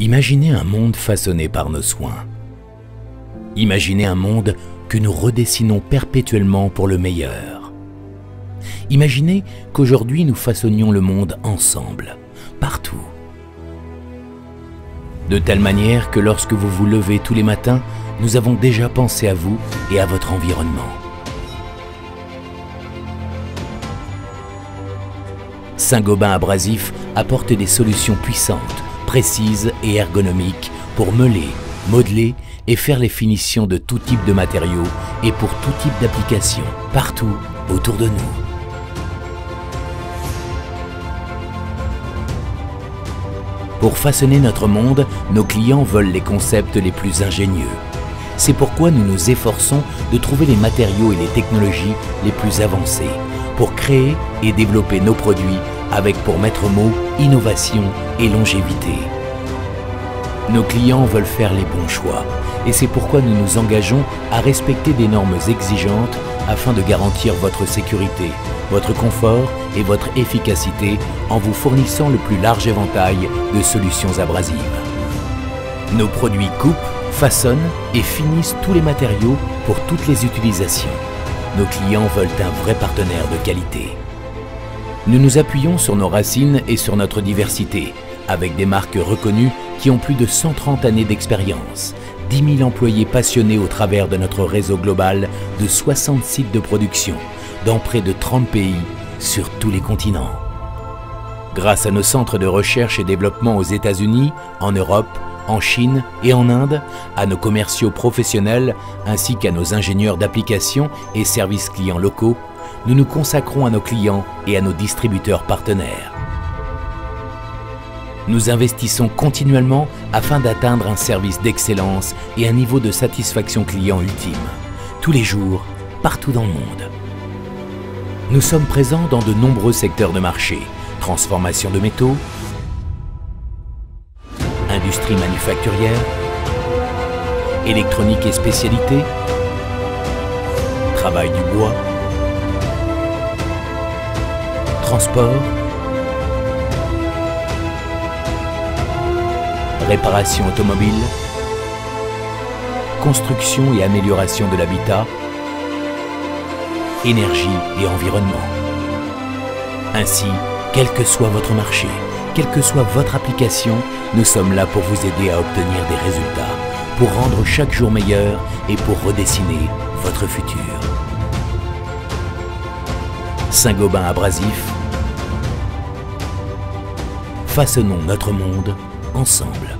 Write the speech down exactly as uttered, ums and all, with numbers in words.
Imaginez un monde façonné par nos soins. Imaginez un monde que nous redessinons perpétuellement pour le meilleur. Imaginez qu'aujourd'hui nous façonnions le monde ensemble, partout. De telle manière que lorsque vous vous levez tous les matins, nous avons déjà pensé à vous et à votre environnement. Saint-Gobain Abrasif apporte des solutions puissantes, précises et ergonomiques pour meuler, modeler et faire les finitions de tout type de matériaux et pour tout type d'application, partout autour de nous. Pour façonner notre monde, nos clients veulent les concepts les plus ingénieux. C'est pourquoi nous nous efforçons de trouver les matériaux et les technologies les plus avancées pour créer et développer nos produits avec pour maître mot innovation et longévité. Nos clients veulent faire les bons choix et c'est pourquoi nous nous engageons à respecter des normes exigeantes afin de garantir votre sécurité, votre confort et votre efficacité en vous fournissant le plus large éventail de solutions abrasives. Nos produits coupent, façonnent et finissent tous les matériaux pour toutes les utilisations. Nos clients veulent un vrai partenaire de qualité. Nous nous appuyons sur nos racines et sur notre diversité, avec des marques reconnues qui ont plus de cent trente années d'expérience, dix mille employés passionnés au travers de notre réseau global de soixante sites de production, dans près de trente pays, sur tous les continents. Grâce à nos centres de recherche et développement aux États-Unis, en Europe, en Chine et en Inde, à nos commerciaux professionnels ainsi qu'à nos ingénieurs d'application et services clients locaux, nous nous consacrons à nos clients et à nos distributeurs partenaires. Nous investissons continuellement afin d'atteindre un service d'excellence et un niveau de satisfaction client ultime, tous les jours, partout dans le monde. Nous sommes présents dans de nombreux secteurs de marché, transformation de métaux, industrie manufacturière, électronique et spécialité, travail du bois, transport, réparation automobile, construction et amélioration de l'habitat, énergie et environnement. Ainsi, quel que soit votre marché, quelle que soit votre application, nous sommes là pour vous aider à obtenir des résultats, pour rendre chaque jour meilleur et pour redessiner votre futur. Saint-Gobain Abrasif, façonnons notre monde ensemble.